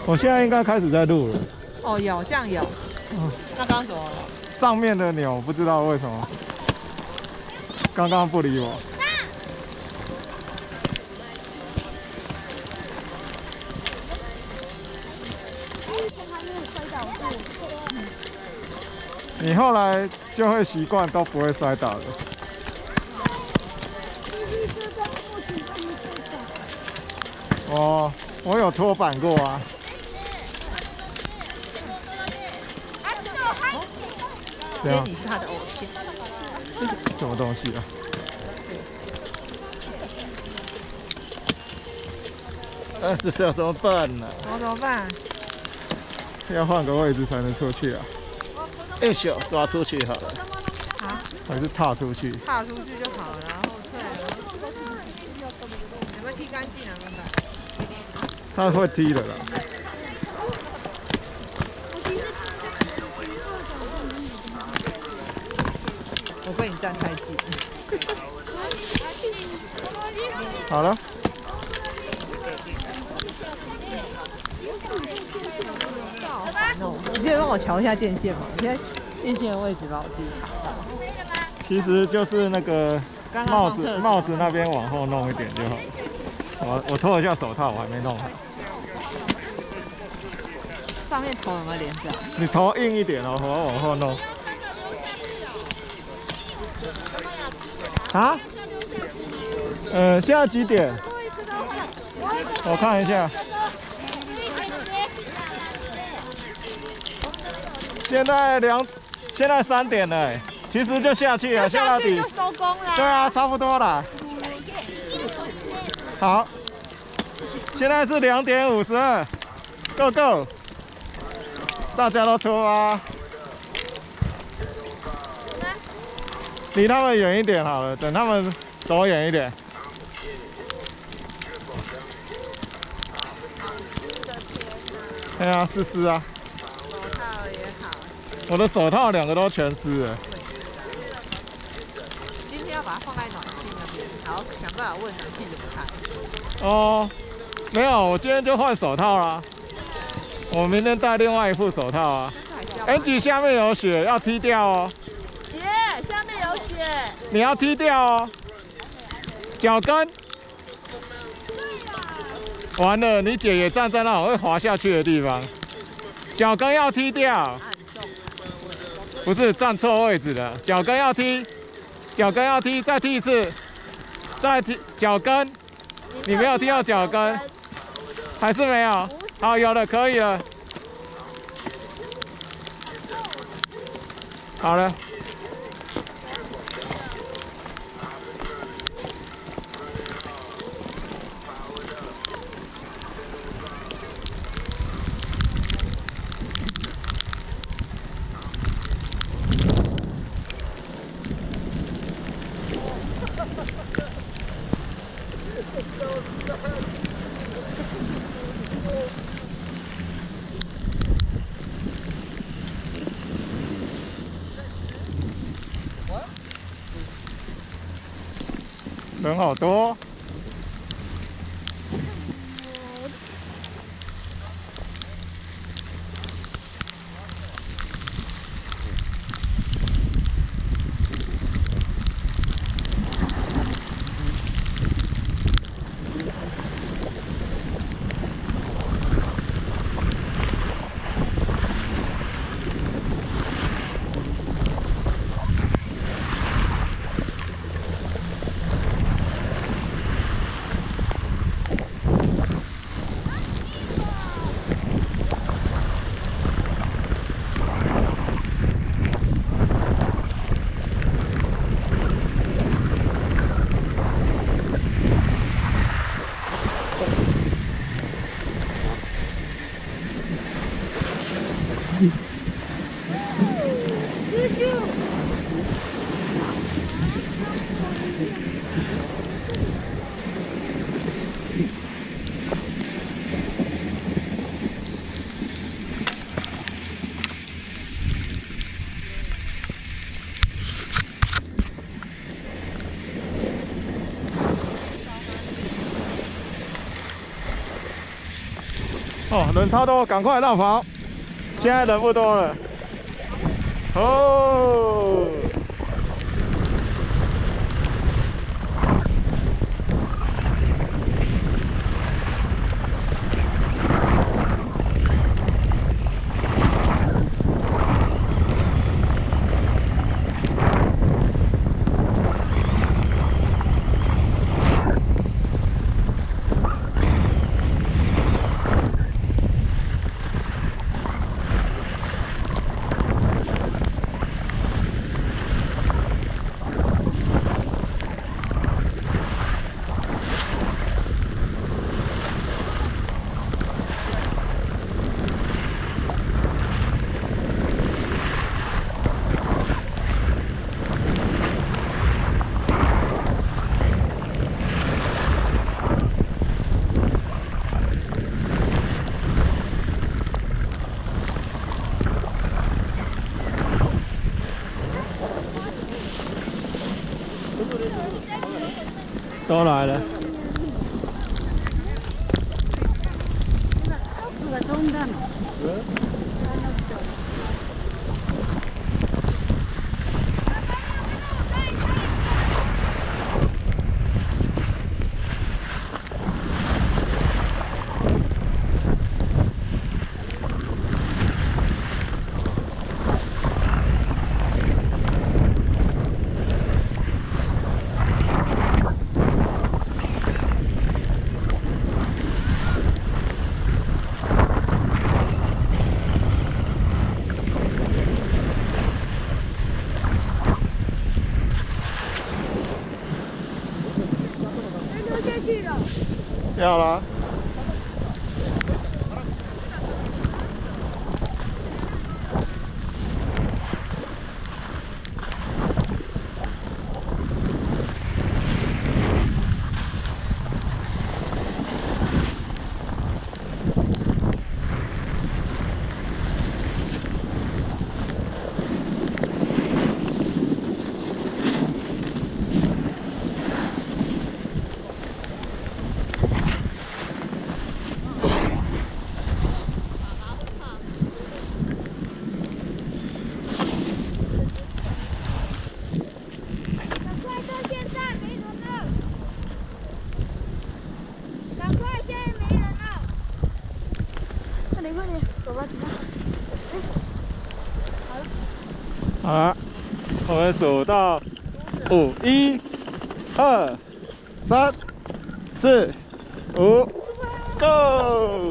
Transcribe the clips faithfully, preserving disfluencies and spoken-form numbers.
我现在应该开始在录了。 哦，有这样有。嗯，那刚刚怎么了？ 上面的鸟不知道为什么，刚刚不理我。你后来就会习惯，都不会摔倒的。我我有拖板过啊。 所以你是他的偶像。 什么东西啊？呃，这是要怎么办呢？ 我怎么办？ 要换个位置才能出去啊！哎咻，抓出去好了。 啊？ 还是踏出去？ 踏出去就好了，然后退了。有没有踢干净啊，笨蛋？ 他会踢的啦。 我被你站太近。 好了。 好烦哦！你可以帮我瞧一下电线吗？现在电线的位置把我自己卡到。 其实就是那个帽子帽子那边往后弄一点就好了。我我脱了一下手套，我还没弄好。 上面头有没有连着？ 你头硬一点哦，我要往后弄。啊？呃，现在几点？我看一下。现在两，现在三点了，其实就下去了， 下去就收工了。 对啊，差不多了。好，现在是两点五十二 ，Go Go， 大家都出发。离他们远一点好了，等他们走远一点。对啊，湿湿啊。 手套也好。 我的手套两个都全湿了。 今天要把它放在暖气那边，然后想办法问暖气怎么开。 哦，没有，我今天就换手套啦。我明天戴另外一副手套啊。Angie 下面有血，要踢掉哦。 姐，下面有血。 你要踢掉哦。脚跟。完了，你姐也站在那种会滑下去的地方。脚跟要踢掉。不是站错位置了，脚跟要踢，脚跟要踢，再踢一次，再踢脚跟。你没有踢到脚跟，还是没有？好，有了，可以了。好了。人好多。 哦，人超多，赶快绕跑！现在人不多了。哦。都来了。要了。好了，我们数到五，一、二、三、四、五 ，Go！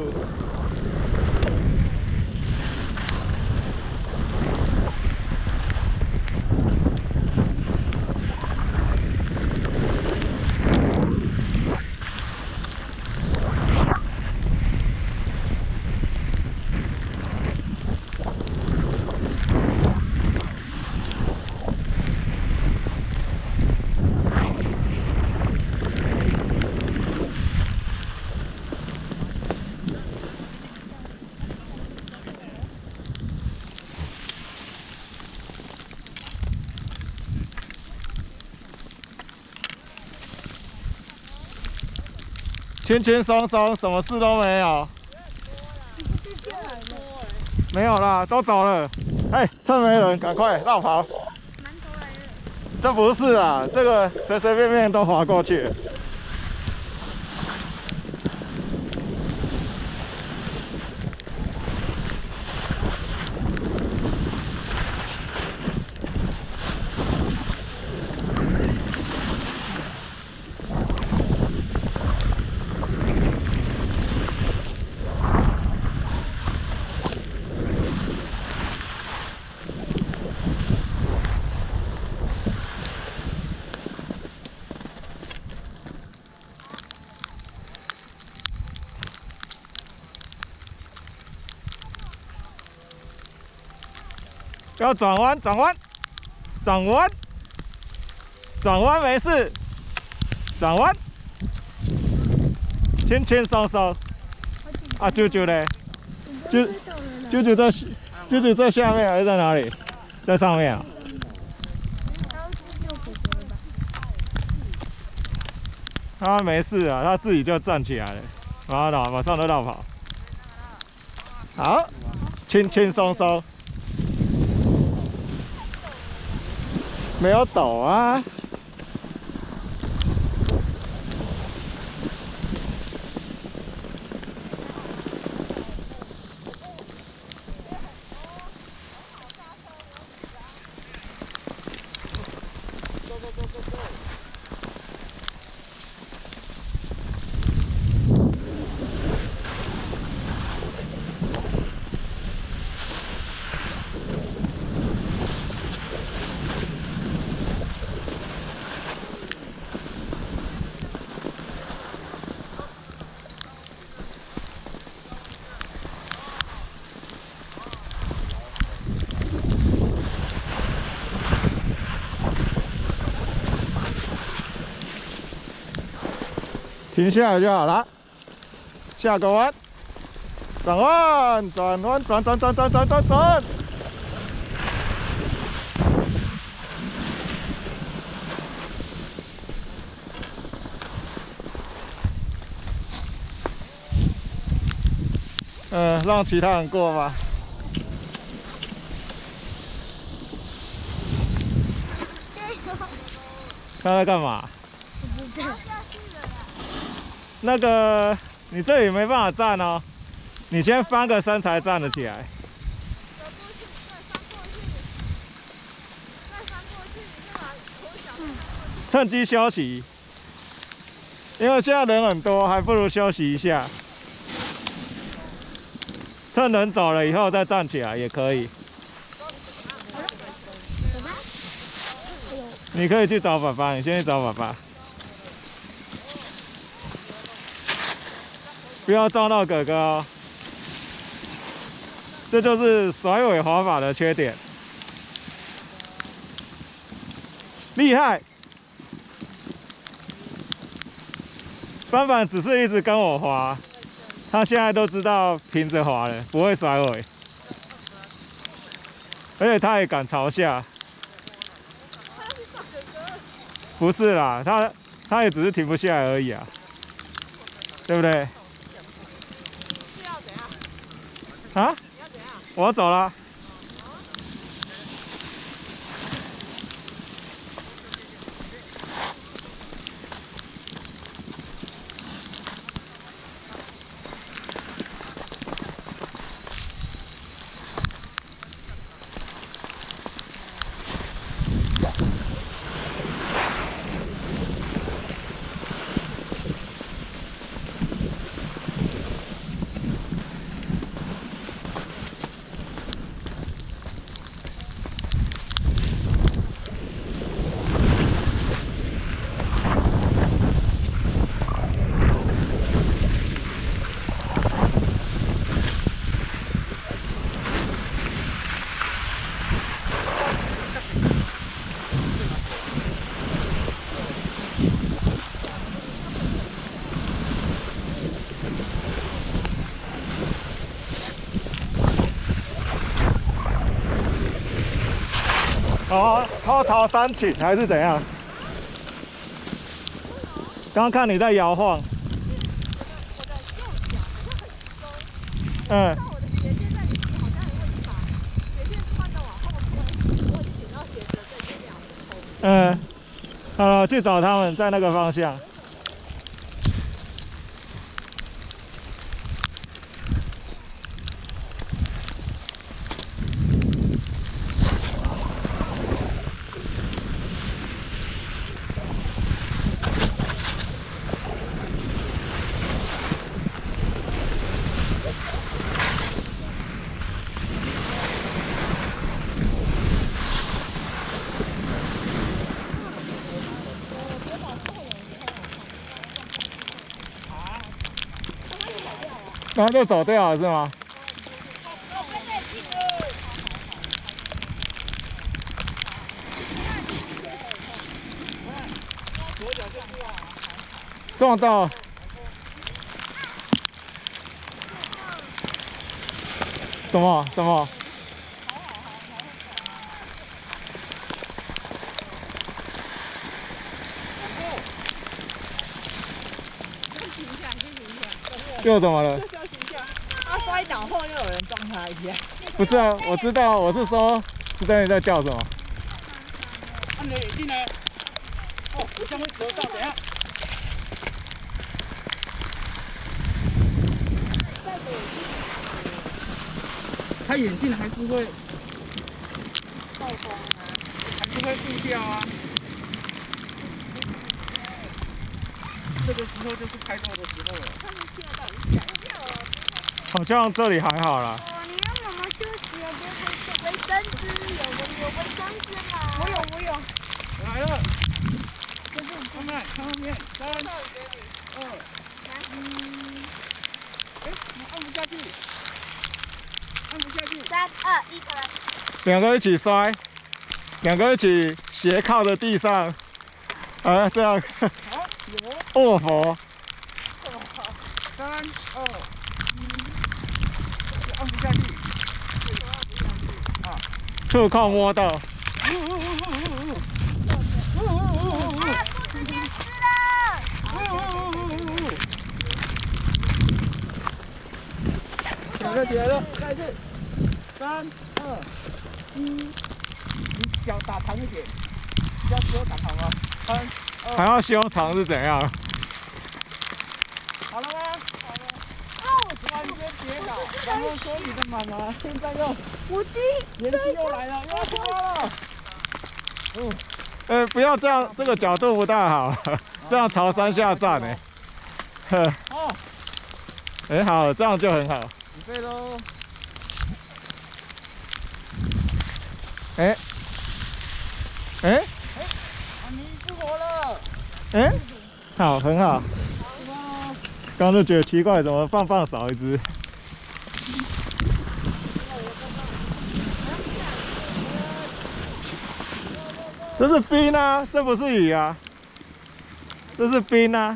轻轻松松，什么事都没有。没有啦，都走了。哎、欸，趁没人，赶快绕跑。这不是啊，这个随随便便都滑过去。要转弯，转弯，转弯，转弯没事，转弯，轻轻松松。啊，舅舅嘞？舅舅舅在舅舅在下面还是在哪里？在上面啊。他没事啊，他自己就站起来了，然后马马上就绕跑。 好，轻轻松松，没有抖啊。停下来就好了。下个弯，转弯，转弯，转转转转转转转。嗯，让其他人过吧。他在干嘛？那个，你这里没办法站哦，你先翻个身才站得起来。趁机休息，因为现在人很多，还不如休息一下。趁人走了以后再站起来也可以。你可以去找爸爸，你先去找爸爸。 不要撞到哥哥哦，这就是甩尾滑法的缺点。厉害！帆帆只是一直跟我滑，他现在都知道平着滑了，不会甩尾，而且他也敢朝下。不是啦，他他也只是停不下来而已啊，对不对？ 啊！我要走了。哦，后朝三请还是怎样？刚刚看你在摇晃。嗯。嗯。好了，去找他们，在那个方向。 然后就走掉了是吗？撞到。什么什么？又怎么了？ 他摔倒后又有人撞他一下。 不是啊，我知道，我是说，是在你在叫什么？ 按你眼镜呢？哦，我将会折到，等下。他眼镜还是会受风啊， 还是会雾掉啊。这个时候就是开动的时候了。 他们现在到底想要啊？ 好像这里还好啦。 哦，你让妈妈休息啊，别卫生纸，有没有卫生纸嘛？ 我有，我有。 来了，就是慢慢看后面，三、二、一，哎，你按不下去，按不下去。 三二一，来。 两个一起摔，两个一起斜靠着地上，啊，这样好，有。 卧佛。 三、二、一，按不下去。啊， 触控摸到。 啊，不直接湿了。 起来了，起来了，再一次。三、二、一，你脚打长一点，不要修长好吗？三、二。 还要修长是怎样？ 好了吗？好了。哦，突然间跌倒，然后说你的妈妈现在又我第年纪又来了，又要脱了。嗯， 呃，不要这样，这个角度不大好，这样朝山下站呢。呵， 哦， 很好，这样就很好。 准备喽。 哎，哎， 啊，你复活了。 哎，好，很好。 哇， 刚刚就觉得奇怪，怎么棒棒少一只？这是冰啊，这不是雨啊，这是冰啊。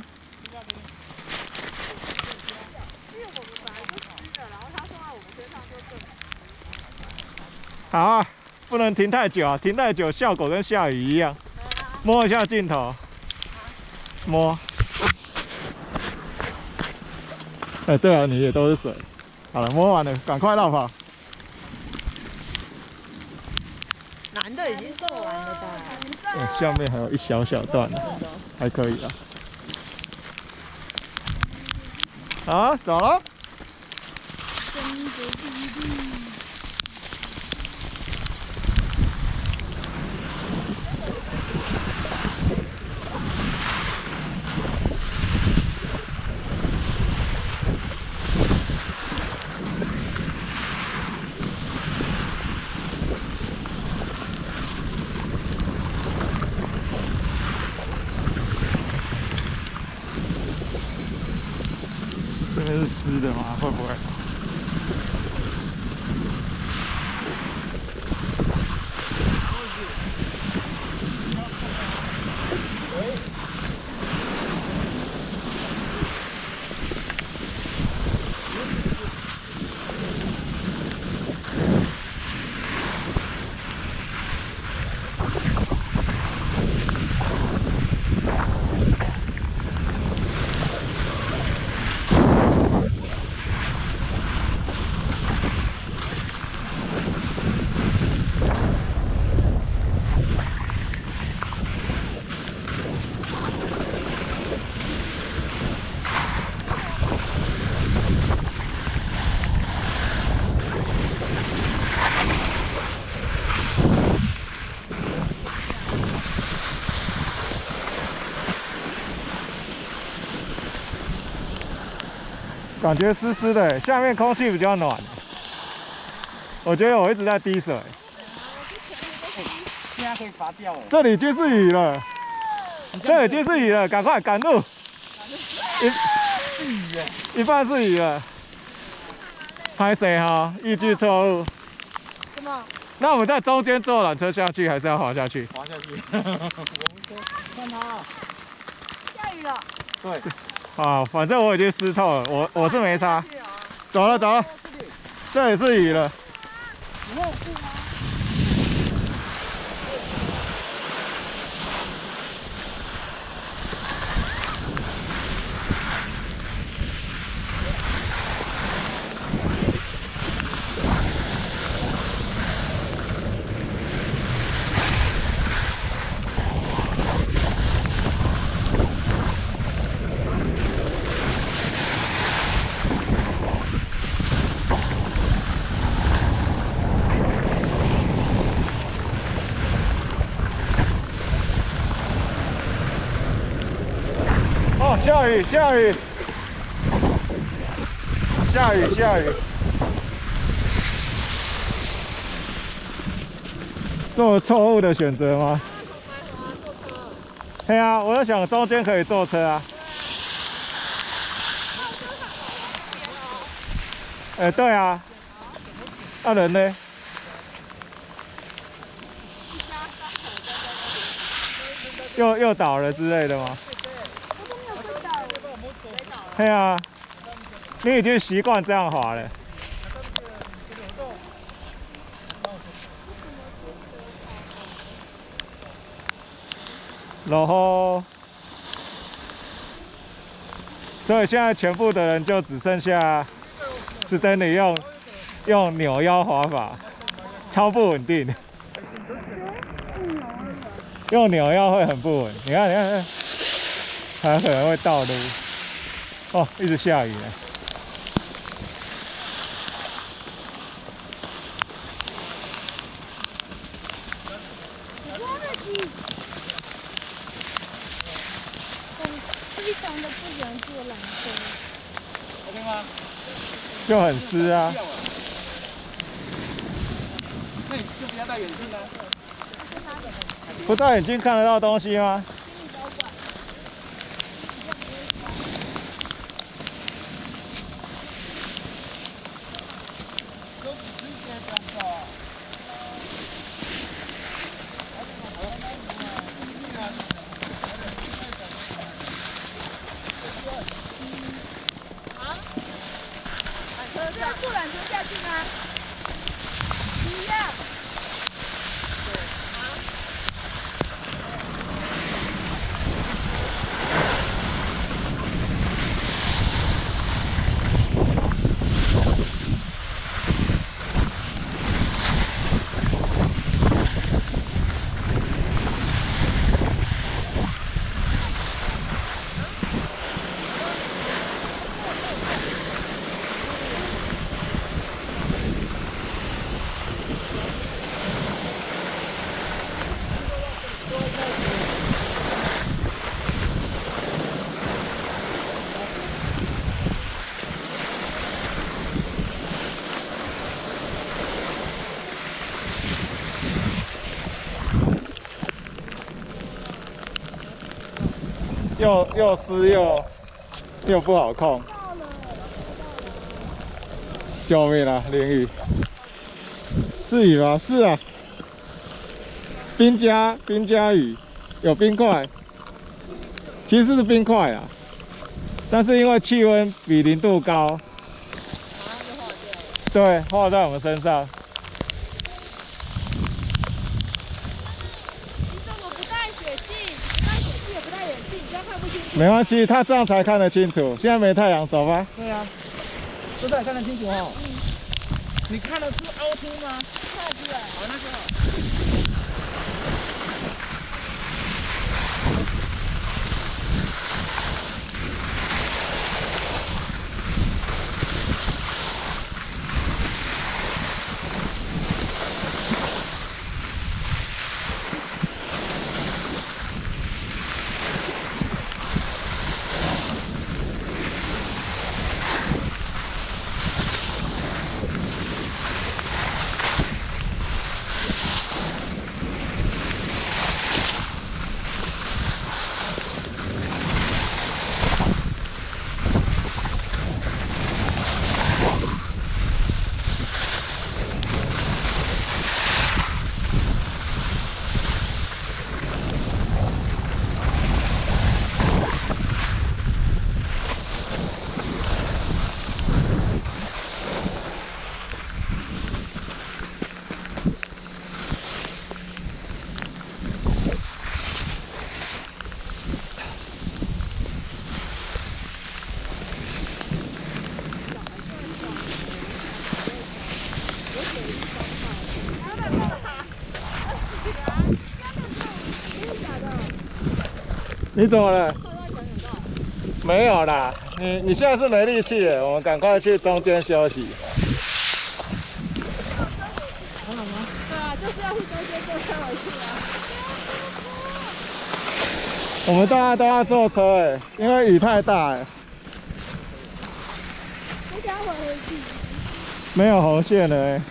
好啊，不能停太久啊，停太久效果跟下雨一样。摸一下镜头，摸。哎，对啊，你也都是水。好了，摸完了，赶快绕跑。 男的已经做完了吧？ 嗯，下面还有一小小段，还可以啊。好，走了。这边是湿的吗？会不会？感觉湿湿的，下面空气比较暖。我觉得我一直在滴水。 现在可以拔掉了。 这里就是雨了，这里就是雨了，赶快赶路。一是雨耶， 一半是雨了。拍谁哈？依据错误。 什么？ 那我们在中间坐缆车下去，还是要滑下去？ 滑下去。我们说，看它。 下雨了。 对。 啊，反正我已经湿透了，我我是没差。走了走了，这里是雨了。 你有布吗？ 下雨，下雨，下雨，下雨。做错误的选择吗？对啊，我就想中间可以坐车啊。哎、欸，对啊。那、啊、人呢？又又倒了之类的吗？对啊，你已经习惯这样滑了。然后，所以现在全部的人就只剩下史丹尼用用扭腰滑法，超不稳定。用扭腰会很不稳，你看，你看，还可能会倒路。哦，一直下雨了。 非常的不喜欢做缆车。 OK 吗？ 就很湿啊。 那你就不要戴眼镜了。 不戴眼镜看得到东西吗？ 坐缆车下去吗？不要。 又又湿又又不好控，救命啊！淋雨，是雨吗？是啊，冰加冰加雨，有冰块，其实是冰块啊，但是因为气温比零度高，对，化在我们身上。没关系，他这样才看得清楚。现在没太阳，走吧。 对啊，这才看得清楚哦。嗯。你看得出凹凸吗？看得出来。好，那就好。 你怎么了？没有啦，你你现在是没力气了，我们赶快去中间休息。 还好吗？对啊，就是要去中间坐车回去啊。 我们大家都要坐车哎，因为雨太大哎。 我等下回去。 没有红线了哎。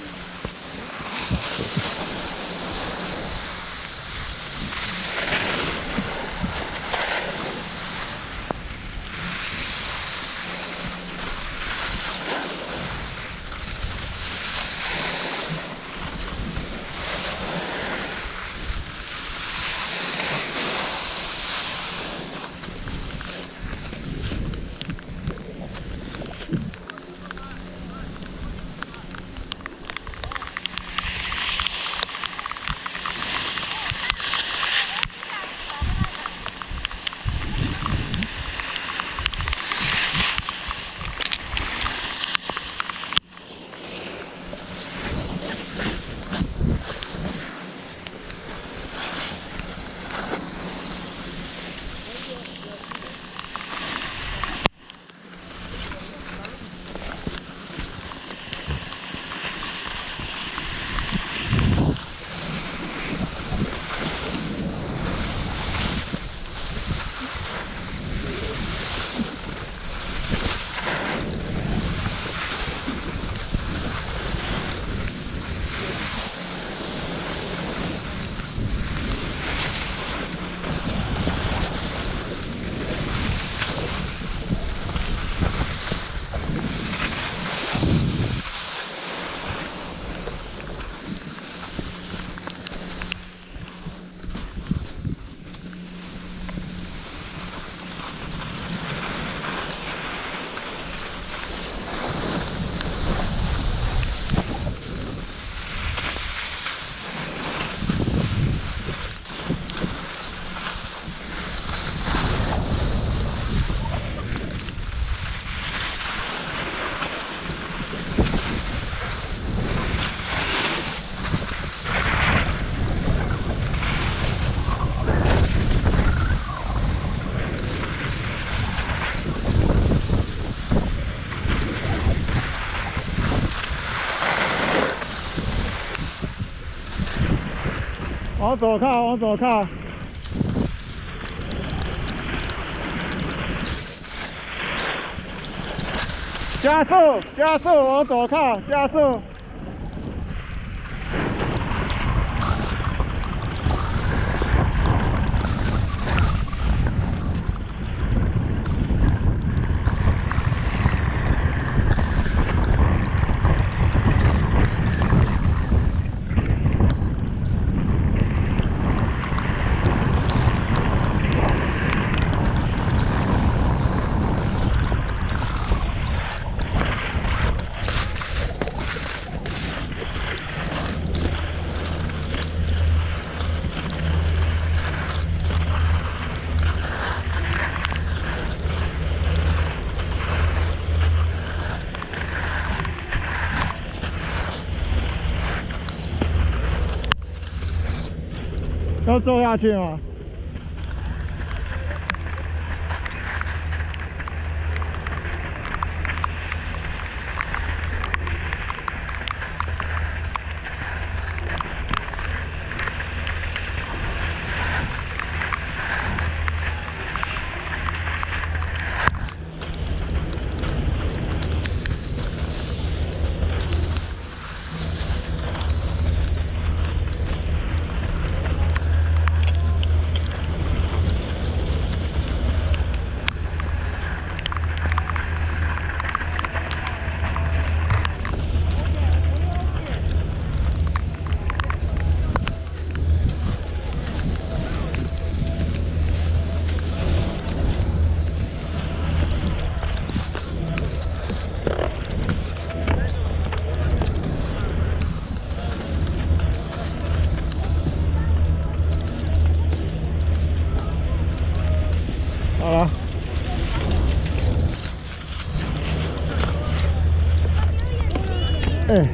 往左靠，往左靠。加速，加速，往左靠，加速。要坐下去吗？好了，哎，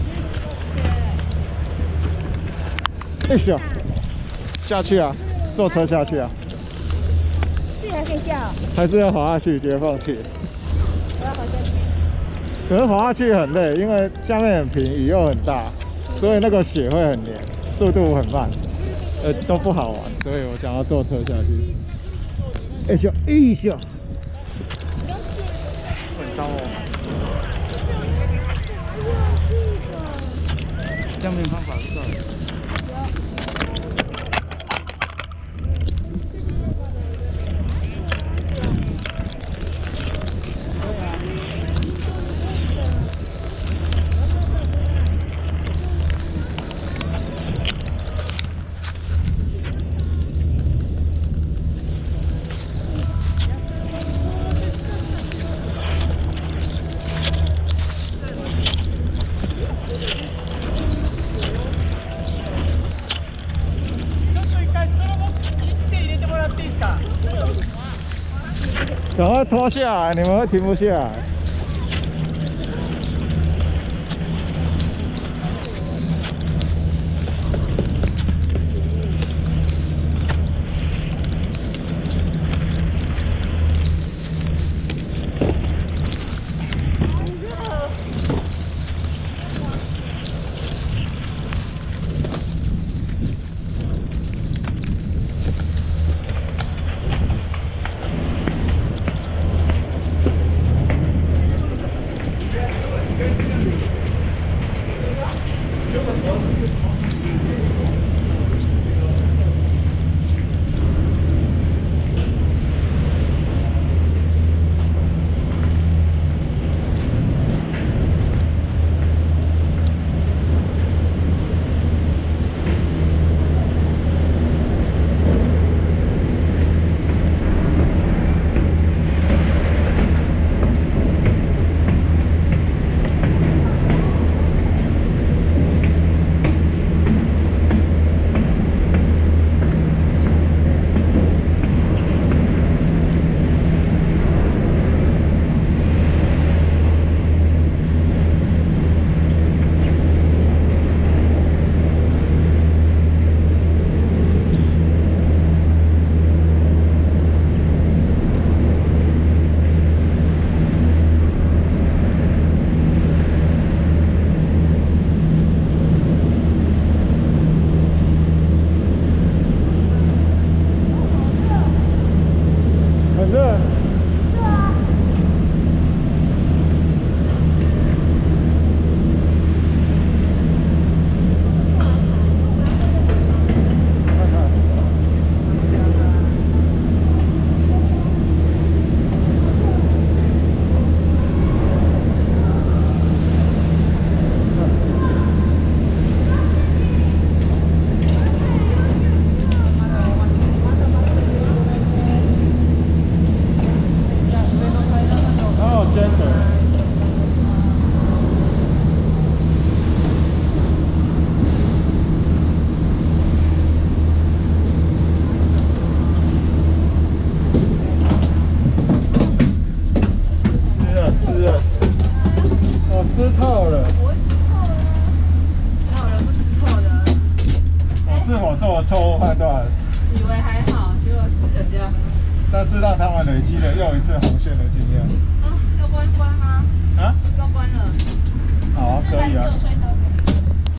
哎小，下去啊，坐车下去啊， 这还可以下， 还是要滑下去，直接放弃。 我要滑下去。 可是滑下去很累，因为下面很平，雨又很大，所以那个雪会很黏，速度很慢。 呃都不好玩，所以我想要坐车下去。哎咻，哎咻，很糟哦。这样没方法做。赶快拖下来，你们会停不下来。但是让他们累积了又一次红线的经验。 啊，要关关吗？ 啊？ 要关了。